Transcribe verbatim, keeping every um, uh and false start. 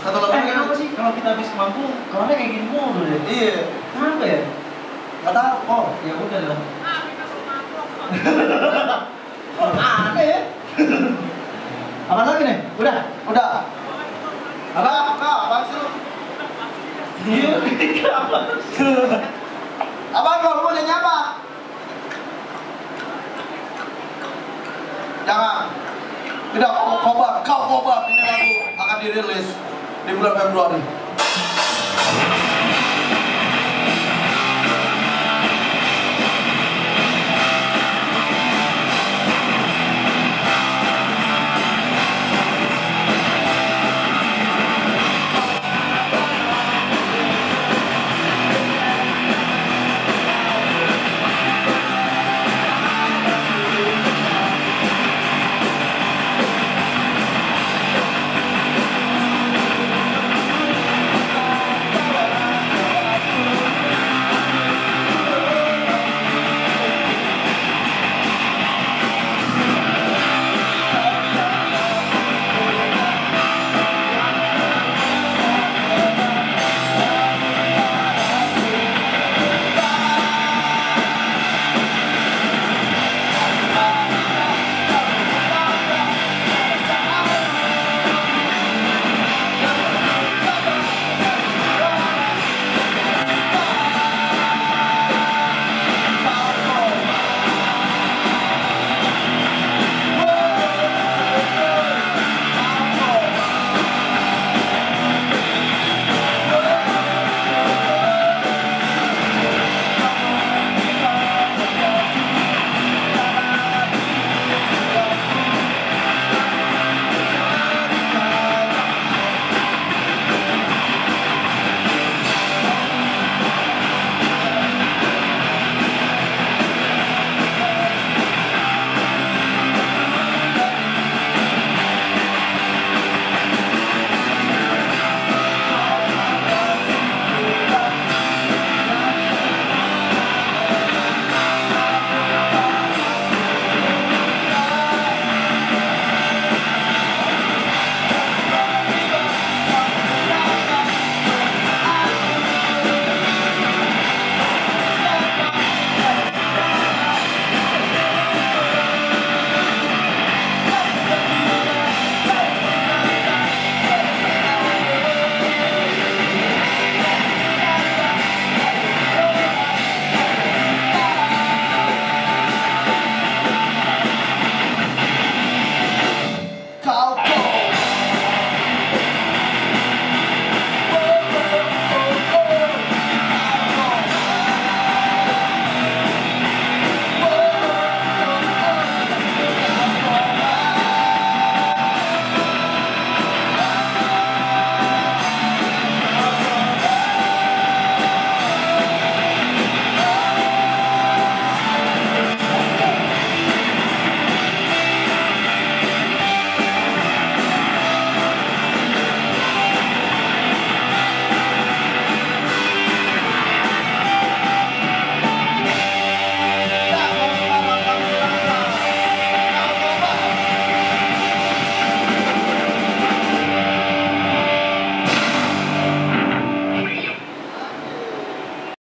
Satu lagu Eh, lagi. kenapa sih kalau kita habis mampu, kawannya kayak gini mulu deh? Iya. Kenapa ya? Gak tahu. Oh, ya udah lah. Oh, aneh ya? Apa lagi nih? Udah? Udah. Apa? Apa? Apa sih lu? Iya, apa? Apa kau mau nyanyi apa? Jangan. Tidak, kau kobar, kau kobar. Ini lagu akan dirilis di bulan Februari.